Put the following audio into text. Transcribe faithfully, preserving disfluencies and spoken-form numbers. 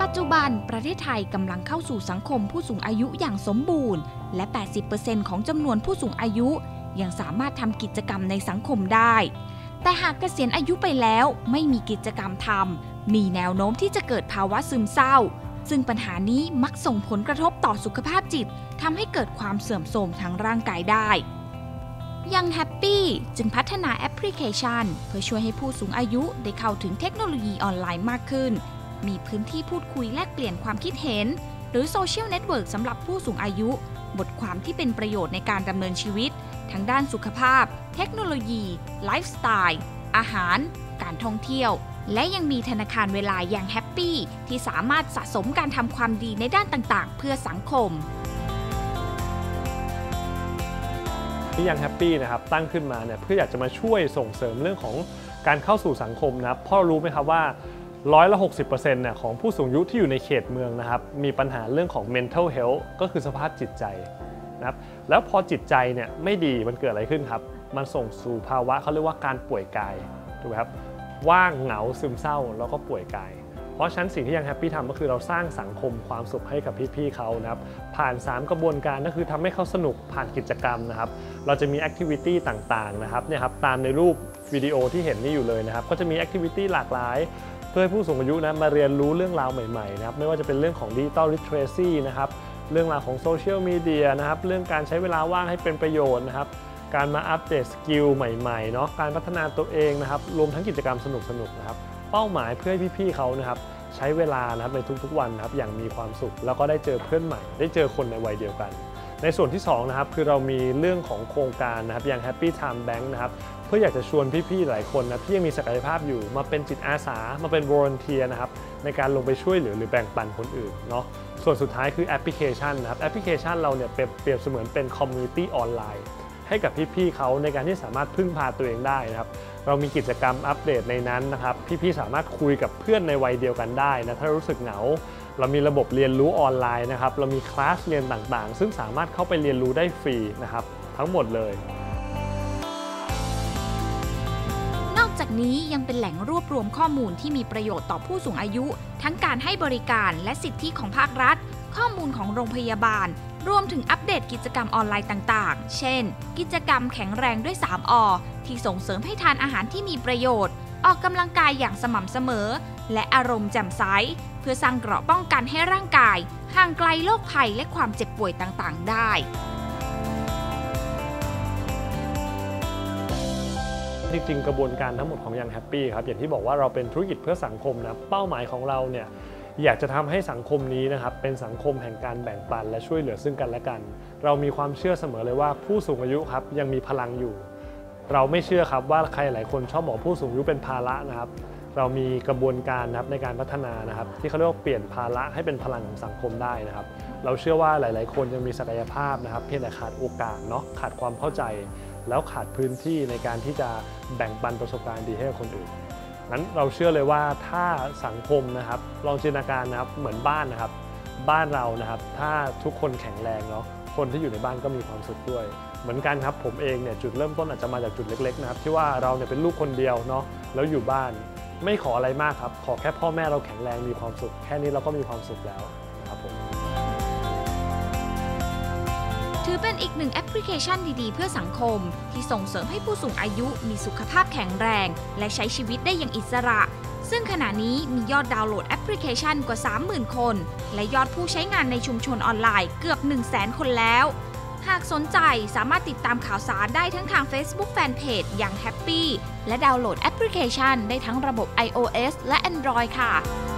ปัจจุบันประเทศไทยกำลังเข้าสู่สังคมผู้สูงอายุอย่างสมบูรณ์และ แปดสิบเปอร์เซ็นต์ ของจำนวนผู้สูงอายุยังสามารถทำกิจกรรมในสังคมได้แต่หากเกษียณอายุไปแล้วไม่มีกิจกรรมทำมีแนวโน้มที่จะเกิดภาวะซึมเศร้าซึ่งปัญหานี้มักส่งผลกระทบต่อสุขภาพจิตทำให้เกิดความเสื่อมโทรมทางร่างกายได้Young Happy จึงพัฒนาแอปพลิเคชันเพื่อช่วยให้ผู้สูงอายุได้เข้าถึงเทคโนโลยีออนไลน์มากขึ้นมีพื้นที่พูดคุยแลกเปลี่ยนความคิดเห็นหรือโซเชียลเน็ตเวิร์กสำหรับผู้สูงอายุบทความที่เป็นประโยชน์ในการดำเนินชีวิตทั้งด้านสุขภาพเทคโนโลยีไลฟ์สไตล์อาหารการท่องเที่ยวและยังมีธนาคารเวลาอย่างแฮปปี้ที่สามารถสะสมการทำความดีในด้านต่างๆเพื่อสังคมที่ยังแฮปปี้นะครับตั้งขึ้นมาเนี่ยเพื่ออยากจะมาช่วยส่งเสริมเรื่องของการเข้าสู่สังคมนะครับเพราะรู้ไหมครับว่าร้อยละหกสิบเปอร์เซ็นต์เนี่ยของผู้สูงอายุที่อยู่ในเขตเมืองนะครับมีปัญหาเรื่องของ mental health ก็คือสภาพจิตใจนะครับแล้วพอจิตใจเนี่ยไม่ดีมันเกิดอะไรขึ้นครับมันส่งสู่ภาวะเขาเรียกว่าการป่วยกายถูกไหมครับว่างเหงาซึมเศร้าแล้วก็ป่วยกายเพราะฉะนั้นสิ่งที่ยังแฮปปี้ทำก็คือเราสร้างสังคมความสุขให้กับพี่ๆเขานะครับผ่านสามกระบวนการก็คือทำให้เขาสนุกผ่านกิจกรรมนะครับเราจะมีแอคทิวิตี้ต่างๆนะครับเนี่ยครับตามในรูปวิดีโอที่เห็นนี่อยู่เลยนะครับก็จะมีแอคทิวิตี้หลากหลายเพื่อให้ผู้สูงอายุนะมาเรียนรู้เรื่องราวใหม่ๆนะครับไม่ว่าจะเป็นเรื่องของดิจิตอลลิเทเรซีนะครับเรื่องราวของโซเชียลมีเดียนะครับเรื่องการใช้เวลาว่างให้เป็นประโยชน์นะครับการมาอัปเดตสกิลใหม่ๆเนาะการพัฒนาตัวเองนะครับรวมทั้งกิจกรรมสนุกๆนะครับเป้าหมายเพื่อให้พี่ๆเขานะครับใช้เวลานะครับในทุกๆวันนะครับอย่างมีความสุขแล้วก็ได้เจอเพื่อนใหม่ได้เจอคนในวัยเดียวกันในส่วนที่สองนะครับคือเรามีเรื่องของโครงการนะครับอย่าง Happy Time Bank นะครับเพื่ออยากจะชวนพี่ๆหลายคนนะที่ยังมีศักยภาพอยู่มาเป็นจิตอาสามาเป็น volunteer นะครับในการลงไปช่วยเหลือหรือแบ่งปันคนอื่นเนาะส่วนสุดท้ายคือแอปพลิเคชันนะครับแอปพลิเคชันเราเนี่ยเปรียบเสมือนเป็นคอมมูนิตี้ออนไลน์ให้กับพี่ๆเขาในการที่สามารถพึ่งพาตัวเองได้นะครับเรามีกิจกรรมอัปเดตในนั้นนะครับพี่ๆสามารถคุยกับเพื่อนในวัยเดียวกันได้นะถ้ารู้สึกเหงาเรามีระบบเรียนรู้ออนไลน์นะครับเรามีคลาสเรียนต่างๆซึ่งสามารถเข้าไปเรียนรู้ได้ฟรีนะครับทั้งหมดเลยนอกจากนี้ยังเป็นแหล่งรวบรวมข้อมูลที่มีประโยชน์ต่อผู้สูงอายุทั้งการให้บริการและสิทธิของภาครัฐข้อมูลของโรงพยาบาลรวมถึงอัปเดตกิจกรรมออนไลน์ต่างๆเช่นกิจกรรมแข็งแรงด้วย สาม อ ที่ส่งเสริมให้ทานอาหารที่มีประโยชน์ออกกำลังกายอย่างสม่ำเสมอและอารมณ์แจ่มใสเพื่อสร้างเกราะป้องกันให้ร่างกายห่างไกลโรคภัยและความเจ็บป่วยต่างๆได้จริงๆกระบวนการทั้งหมดของยังแฮปปี้ครับอย่างที่บอกว่าเราเป็นธุรกิจเพื่อสังคมนะเป้าหมายของเราเนี่ยอยากจะทำให้สังคมนี้นะครับเป็นสังคมแห่งการแบ่งปันและช่วยเหลือซึ่งกันและกันเรามีความเชื่อเสมอเลยว่าผู้สูงอายุครับยังมีพลังอยู่เราไม่เชื่อครับว่าใครหลายคนชอบบอกผู้สูงอายุเป็นภาระนะครับเรามีกระบวนการนะครับในการพัฒนานะครับที่เขาเรียกว่าเปลี่ยนภาระให้เป็นพลังของสังคมได้นะครับเราเชื่อว่าหลายๆคนยังมีศักยภาพนะครับเพียงแต่ขาดโอกาสเนาะขาดความเข้าใจแล้วขาดพื้นที่ในการที่จะแบ่งปันประสบการณ์ดีให้กับคนอื่นงั้นเราเชื่อเลยว่าถ้าสังคมนะครับลองจินตนาการนะครับเหมือนบ้านนะครับบ้านเรานะครับถ้าทุกคนแข็งแรงเนาะคนที่อยู่ในบ้านก็มีความสุขด้วยเหมือนกันครับผมเองเนี่ยจุดเริ่มต้นอาจจะมาจากจุดเล็กๆนะครับที่ว่าเราเนี่ยเป็นลูกคนเดียวเนาะแล้วอยู่บ้านไม่ขออะไรมากครับขอแค่พ่อแม่เราแข็งแรงมีความสุขแค่นี้เราก็มีความสุขแล้วนะครับผมถือเป็นอีกหนึ่งแอปพลิเคชันดีๆเพื่อสังคมที่ส่งเสริมให้ผู้สูงอายุมีสุขภาพแข็งแรงและใช้ชีวิตได้อย่างอิสระซึ่งขณะนี้มียอดดาวน์โหลดแอปพลิเคชันกว่า สามหมื่น คนและยอดผู้ใช้งานในชุมชนออนไลน์เกือบ หนึ่งแสน คนแล้วหากสนใจสามารถติดตามข่าวสารได้ทั้งทาง Facebook Fanpage อย่าง Happy และดาวน์โหลดแอปพลิเคชันได้ทั้งระบบ ไอ โอ เอส และ Android ค่ะ